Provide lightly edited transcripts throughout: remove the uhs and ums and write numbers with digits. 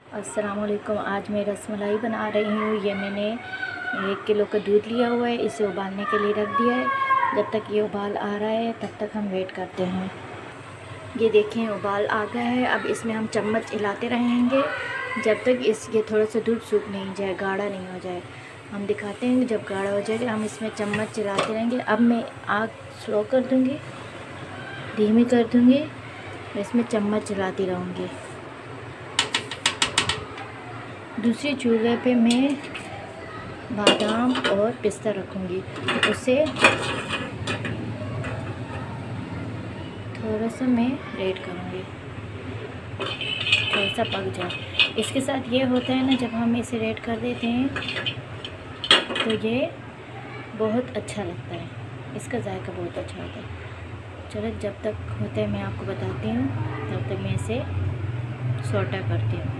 अस्सलामुअलैकुम। आज मैं रसमलाई बना रही हूँ। ये मैंने 1 किलो का दूध लिया हुआ है, इसे उबालने के लिए रख दिया है। जब तक ये उबाल आ रहा है तब तक हम वेट करते हैं। ये देखें उबाल आ गया है। अब इसमें हम चम्मच हिलाते रहेंगे जब तक ये थोड़ा सा दूध सूख नहीं जाए, गाढ़ा नहीं हो जाए। हम दिखाते हैं जब गाढ़ा हो जाएगा हम इसमें चम्मच चलाते रहेंगे। अब मैं आग स्लो कर दूँगी, धीमी कर दूँगी, इसमें चम्मच चलाती रहूँगी। दूसरी चूल्हे पे मैं बादाम और पिस्ता रखूँगी, उसे थोड़ा सा मैं रेड करूँगी, थोड़ा सा पक जाए। इसके साथ ये होता है ना, जब हम इसे रेड कर देते हैं तो ये बहुत अच्छा लगता है, इसका जायका बहुत अच्छा होता है। चलो जब तक होता है मैं आपको बताती हूँ, तब तक मैं इसे सोटा करती हूँ।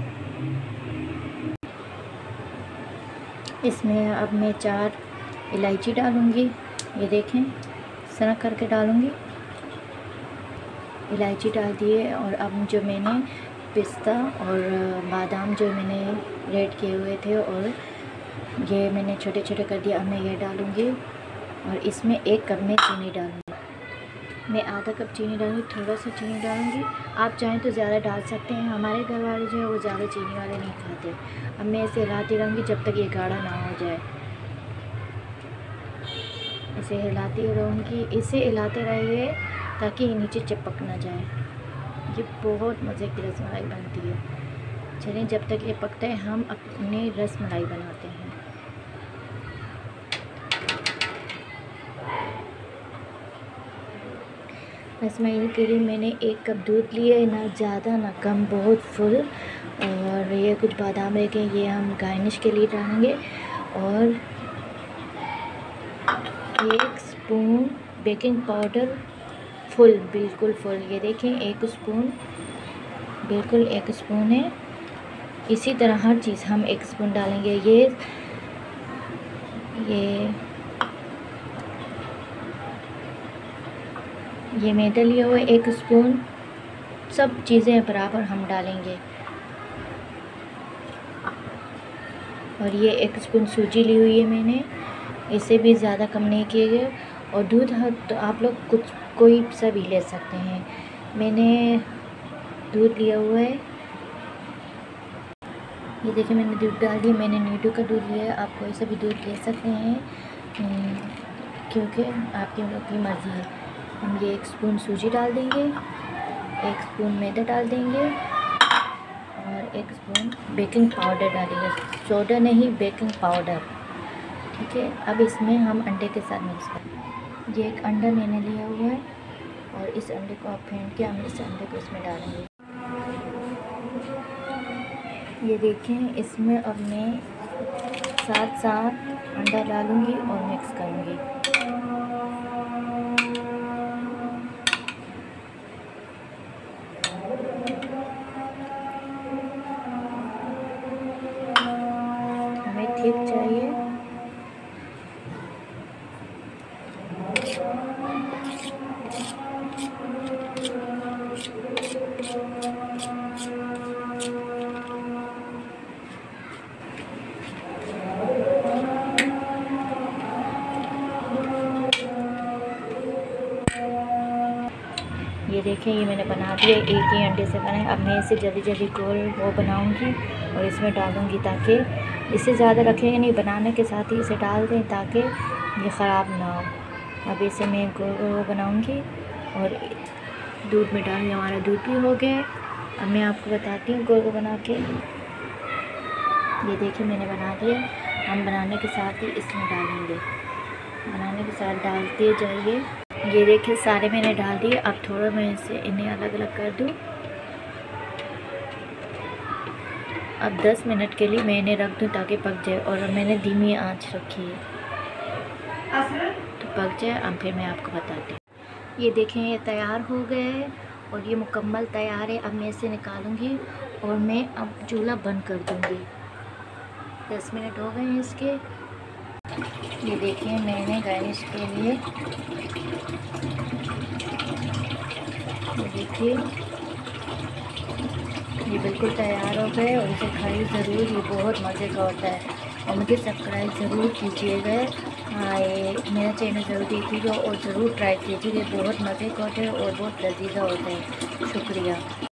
इसमें अब मैं 4 इलायची डालूँगी। ये देखें सनक करके डालूँगी। इलायची डाल दिए और अब जो मैंने पिस्ता और बादाम जो मैंने रेड किए हुए थे और ये मैंने छोटे छोटे कर दिया, अब मैं ये डालूँगी। और इसमें 1 कप में चीनी डालूँगी। मैं आधा कप चीनी डालूँगी, थोड़ा सा चीनी डालूँगी। आप चाहें तो ज़्यादा डाल सकते हैं। हमारे घर वाले जो है वो ज़्यादा चीनी वाले नहीं खाते। अब मैं इसे हिलाती रहूँगी जब तक ये गाढ़ा ना हो जाए। इसे हिलाती रहूँगी, इसे हिलाते रहिए ताकि ये नीचे चिपक ना जाए। ये बहुत मज़े की रसमलाई बनती है। चलिए जब तक ये पकता है हम अपनी रसमलाई बनाते हैं। रसमलाई के लिए मैंने 1 कप दूध लिया है, ना ज़्यादा ना कम, बहुत फुल। और ये कुछ बादाम रखे, ये हम गार्निश के लिए डालेंगे। और 1 स्पून बेकिंग पाउडर, फुल, बिल्कुल फुल। ये देखें 1 स्पून, बिल्कुल 1 स्पून है। इसी तरह हर चीज़ हम 1 स्पून डालेंगे। ये मैदा लिया हुआ है 1 स्पून। सब चीज़ें बराबर हम डालेंगे। और ये 1 स्पून सूजी ली हुई है मैंने, इसे भी ज़्यादा कम नहीं किए गए। और दूध तो आप लोग कोई सा भी ले सकते हैं। मैंने दूध लिया हुआ है, ये देखिए मैंने दूध डाल दिया। मैंने नीडू का दूध लिया है, आप कोई सा भी दूध ले सकते हैं, क्योंकि आपके लोग की मर्ज़ी है। हम ये 1 स्पून सूजी डाल देंगे, 1 स्पून मैदा डाल देंगे और 1 स्पून बेकिंग पाउडर डालेंगे। सोडा नहीं, बेकिंग पाउडर, ठीक है। अब इसमें हम अंडे के साथ मिक्स करेंगे। ये 1 अंडा मैंने लिया हुआ है और इस अंडे को आप फेंट के हम इस अंडे को इसमें डालेंगे। ये देखें इसमें अब मैं साथ अंडा डालूँगी और मिक्स करूँगी। हमें ठीक चाहिए। ये देखें ये मैंने बना दिया, 1 ही अंडे से बनाए। अब मैं इसे जल्दी जल्दी गोल वो बनाऊंगी और इसमें डालूंगी, ताकि इसे ज़्यादा रखेंगे नहीं, बनाने के साथ ही इसे डाल दें ताकि ये ख़राब ना हो। अब इसे मैं गोल वो बनाऊंगी और दूध में डालूंगी। हमारा दूध भी हो गया है। अब मैं आपको बताती हूँ गोल बना के। ये देखिए मैंने बना दिया। हम बनाने के साथ ही इसमें डालेंगे, बनाने के साथ डालते जाइए। ये देखिए सारे मैंने डाल दिए। अब थोड़ा मैं इसे इन्हें अलग अलग कर दूँ। अब 10 मिनट के लिए मैं इन्हें रख दूँ ताकि पक जाए। और मैंने धीमी आंच रखी है तो पक जाए। अब फिर मैं आपको बताती हूँ। ये देखें ये तैयार हो गए है और ये मुकम्मल तैयार है। अब मैं इसे निकालूंगी और मैं अब चूल्हा बंद कर दूँगी। 10 मिनट हो गए हैं इसके। ये देखिए मैंने गार्निश के लिए, ये देखिए ये बिल्कुल तैयार हो गए और इसे खाइए ज़रूर, ये बहुत मज़े का होता है। और मुझे सब्सक्राइब ज़रूर कीजिएगा। हाँ, ये मेरा चैनल ज़रूर देखिएगा और ज़रूर ट्राई कीजिएगा, बहुत मज़े का होता है और बहुत लजीजा होता है। शुक्रिया।